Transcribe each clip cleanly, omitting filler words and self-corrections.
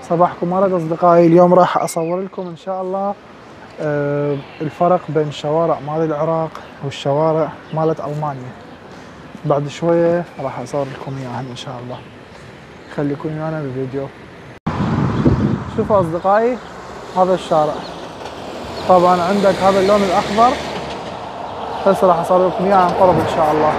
صباحكم ورد أصدقائي. اليوم راح أصور لكم إن شاء الله الفرق بين الشوارع مال العراق والشوارع مالت ألمانيا. بعد شوية راح أصور لكم إياها إن شاء الله. خليكم ويانا بالفيديو. شوفوا أصدقائي هذا الشارع، طبعا عندك هذا اللون الأخضر، هسه راح أصور لكم إياه عن قرب إن شاء الله.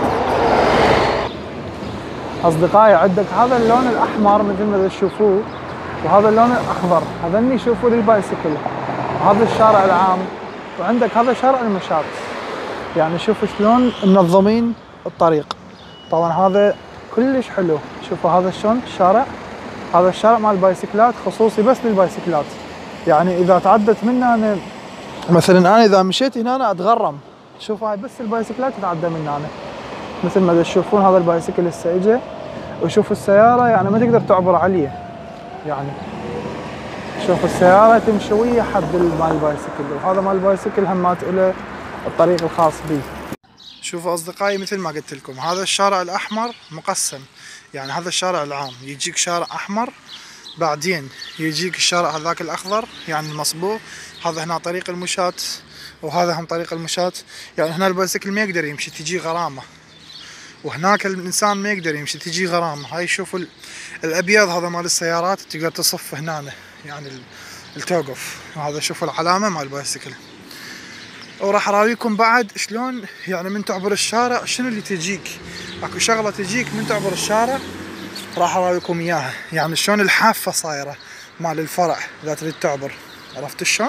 أصدقائي عندك هذا اللون الأحمر مثل ما تشوفوه، وهذا اللون الأخضر هذني شوفوا للبايسكل، وهذا الشارع العام، وعندك هذا شارع المشاة. يعني شوفوا شلون منظمين الطريق. طبعا هذا كلش حلو. شوفوا هذا شلون الشارع، هذا الشارع مال البايسكلات خصوصي بس للبايسكلات. يعني إذا تعدت منه أنا مثلا، أنا إذا مشيت هنا أنا أتغرم. شوفوا هاي بس البايسكلات تتعدى من هنا، مثل ما تشوفون هذا البايسكل هسه اجى، وشوفوا السيارة يعني ما تقدر تعبر عليه. يعني شوف السيارة تمشي ويا حد مال البايسكل، وهذا مال البايسكل همات له الطريق الخاص به. شوفوا أصدقائي مثل ما قلت لكم هذا الشارع الأحمر مقسم، يعني هذا الشارع العام يجيك شارع أحمر، بعدين يجيك الشارع هذاك الأخضر يعني المصبوغ، هذا هنا طريق المشاة، وهذا هم طريق المشاة. يعني هنا البايسكل ما يقدر يمشي تجي غرامة، وهناك الإنسان ما يقدر يمشي تجي غرامة. هاي شوفوا الأبيض هذا مال السيارات تقدر تصف هنا يعني التوقف، وهذا شوفوا العلامة مال البايسكل. وراح اراويكم بعد شلون يعني من تعبر الشارع شنو اللي تجيك، اكو شغلة تجيك من تعبر الشارع راح اراويكم اياها، يعني شلون الحافة صايرة مال الفرع اذا تريد تعبر. عرفت شلون؟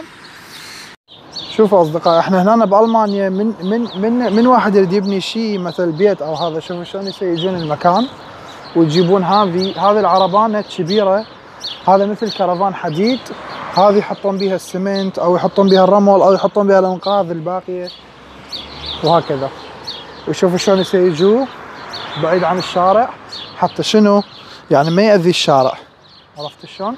شوفوا اصدقائي احنا هنا بالمانيا من واحد يريد يبني شيء مثل بيت او هذا، شوفوا شلون يجون المكان ويجيبون هذه العربانة الكبيرة، هذا مثل كرفان حديد، هذه يحطون بيها السمنت او يحطون بيها الرمل او يحطون بيها الانقاض الباقية وهكذا. وشوفوا شلون يجوا بعيد عن الشارع حتى شنو يعني ما يأذي الشارع. عرفت شلون؟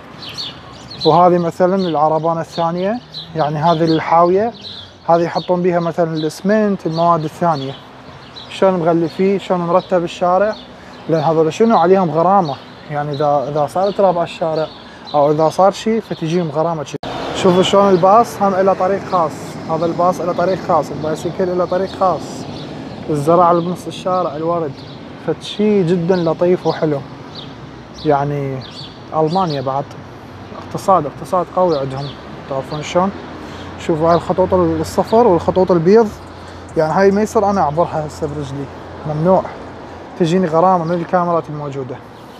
وهذه مثلا العربانة الثانية، يعني هذه الحاوية هذه يحطون بيها مثلا الاسمنت المواد الثانية. شلون مغلفين شلون مرتب الشارع، لان هذول شنو عليهم غرامة، يعني اذا صار تراب على الشارع او اذا صار شيء فتجيهم غرامة. شوفوا شلون الباص هم له طريق خاص، هذا الباص له طريق خاص، البايسكل له طريق خاص، الزرع اللي بنص الشارع الورد، فشي جدا لطيف وحلو. يعني المانيا بعد اقتصاد قوي عندهم، تعرفون شلون؟ شوفوا هاي الخطوط الصفر والخطوط البيض، يعني هاي ما يصير انا اعبرها هسه برجلي، ممنوع، تجيني غرامة من الكاميرات الموجودة.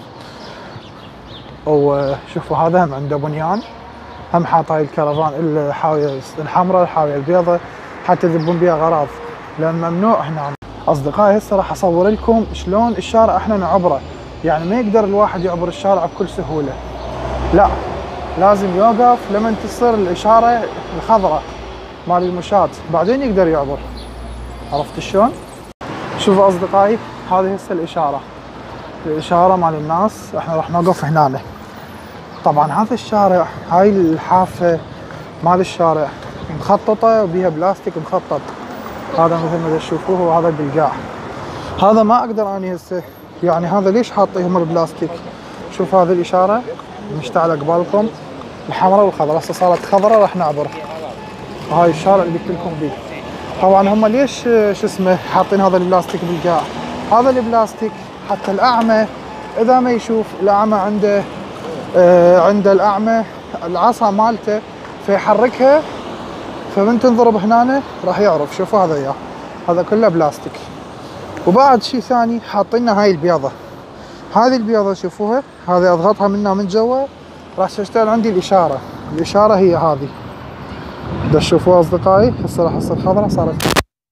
وشوفوا هذا هم عنده بنيان، هم حاط هاي الكرفان الحاوية الحمراء الحاوية البيضاء حتى يذبون بيها غراض، لان ممنوع هنا. اصدقائي هسه راح اصور لكم شلون الشارع احنا نعبره، يعني ما يقدر الواحد يعبر الشارع بكل سهولة، لا لازم يوقف لمن تصير الاشارة الخضراء مال المشاة بعدين يقدر يعبر. عرفت شلون؟ شوفوا اصدقائي هذه هسه الاشارة مال الناس، احنا راح نوقف هنا. طبعا هذا الشارع هاي الحافة مال الشارع مخططة وبيها بلاستيك مخطط، هذا مثل ما تشوفوه، وهذا البلقاع هذا ما اقدر اني هسه، يعني هذا ليش حاطيهم البلاستيك؟ شوف هذه الاشارة مشتعلة قبالكم الحمراء والخضراء، هسه صارت خضراء راح نعبر. وهاي الشارع اللي قلت لكم به. طبعا هم ليش شو اسمه حاطين هذا البلاستيك بلقاع؟ هذا البلاستيك حتى الاعمى اذا ما يشوف، الاعمى عنده الاعمى العصا مالته فيحركها، فمن تنضرب هنا راح يعرف. شوفوا هذا اياه، هذا كله بلاستيك. وبعد شيء ثاني حاطين هاي البيضة، هذه البيضة شوفوها، هذه اضغطها منها من جوا راح تشتغل عندي الاشارة هي هذه. تشوفوها اصدقائي هسه راح تصير خضراء، صارت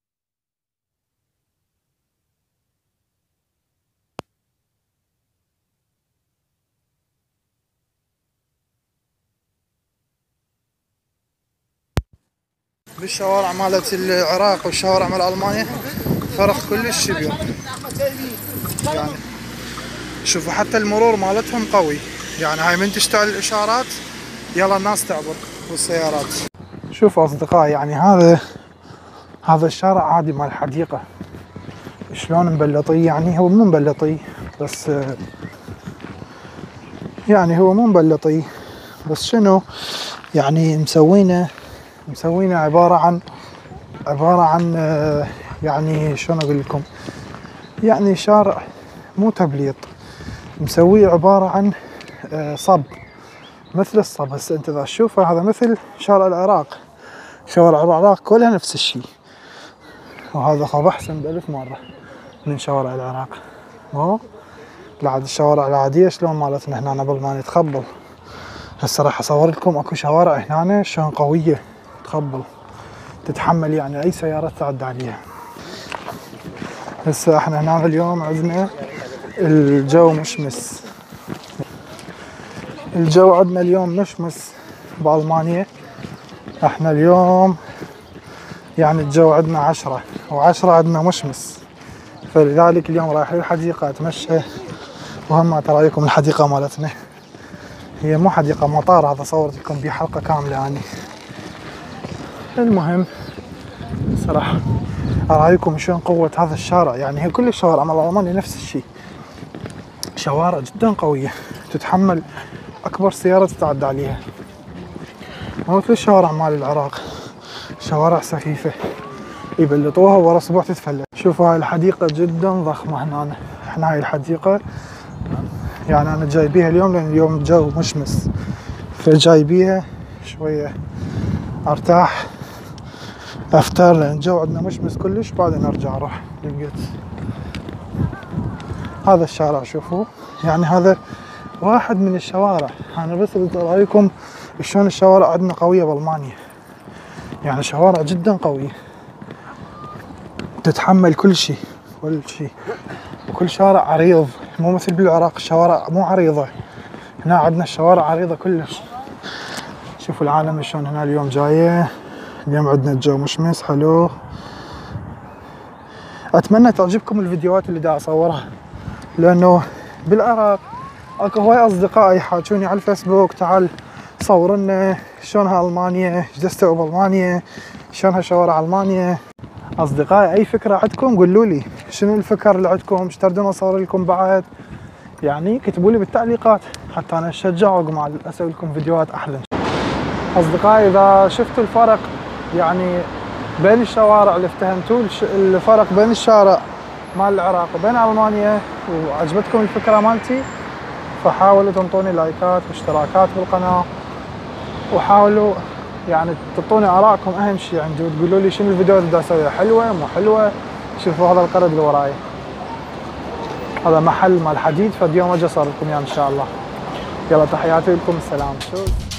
بالشوارع مالت العراق والشوارع مال المانيا فرق كلش كبير. يعني شوفوا حتى المرور مالتهم قوي، يعني هاي من تشتغل الاشارات يلا الناس تعبر والسيارات. شوفوا اصدقائي يعني هذا الشارع عادي مال الحديقة، شلون مبلطيه، يعني هو مو مبلطيه بس يعني هو مو مبلطي، بس شنو يعني مسوينه عبارة عن يعني شلون اقول لكم، يعني شارع مو تبليط، مسويه عبارة عن صب، مثل الصب. هسه انت اذا تشوفه هذا مثل شارع العراق، شوارع العراق كلها نفس الشيء، وهذا خاب احسن بألف مرة من شوارع العراق. مو بعد الشوارع العادية شلون مالتنا هنا قبل ما نتخبل. هسه راح اصور لكم اكو شوارع هنا شلون قوية تخبل، تتحمل يعني اي سيارة تعدي عليها. هسه احنا هنا اليوم عندنا الجو مشمس، الجو عندنا اليوم مشمس بألمانيا. احنا اليوم يعني الجو عندنا 10 و10 عندنا مشمس، فلذلك اليوم رايح للحديقة اتمشى. وهم ترايكم الحديقة مالتنا، هي مو حديقة مطار، هذا صورت لكم بيه حلقة كاملة يعني. المهم صراحة ارايكم شلون قوة هذا الشارع، يعني هي كل الشوارع مال ألمانيا نفس الشيء، شوارع جدا قوية تتحمل اكبر سيارة تتعدى عليها، مو مثل الشوارع مال العراق، شوارع سخيفة يبلطوها ورا اسبوع تتفلت. شوفوا هاي الحديقة جدا ضخمة هنا. احنا هاي الحديقة يعني انا جاي بيها اليوم لان اليوم الجو مشمس، فجاي بيها شوية ارتاح افتر، لان الجو عندنا مشمس كلش، بعدين ارجع اروح للبيت. هذا الشارع شوفوا، يعني هذا واحد من الشوارع. انا بس بدي ارايكم شلون الشوارع عندنا قوية بالمانيا، يعني شوارع جدا قوية تتحمل كل شيء وكل شارع عريض، مو مثل بالعراق الشوارع مو عريضة، هنا عندنا الشوارع عريضة كلش. شوفوا العالم شلون هنا اليوم جاية. اليوم عندنا الجو مشمس حلو. اتمنى تعجبكم الفيديوهات اللي دا اصورها، لانه بالعراق اكو هواي اصدقائي يحاجوني على الفيسبوك تعال صور لنا شلونها المانيا، ايش دستوا بالمانيا، شلونها شوارع المانيا. اصدقائي اي فكرة عندكم قولوا لي، شنو الفكر اللي عندكم، ايش تردون اصور لكم بعد، يعني كتبوا لي بالتعليقات حتى انا اتشجع واقوم اسوي لكم فيديوهات احلى. اصدقائي اذا شفتوا الفرق يعني بين الشوارع اللي افتهمتوا الفرق بين الشارع مال العراق وبين المانيا وعجبتكم الفكرة مالتي، فحاولوا تنطوني لايكات واشتراكات بالقناة، وحاولوا يعني تعطوني ارائكم اهم شيء عندي، وتقولوا لي شنو الفيديوهات اللي اسويها حلوة مو حلوة. شوفوا هذا القرد اللي وراي، هذا محل مال حديد، فاليوم اجي اصور لكم اياه ان شاء الله. يلا تحياتي لكم، السلام.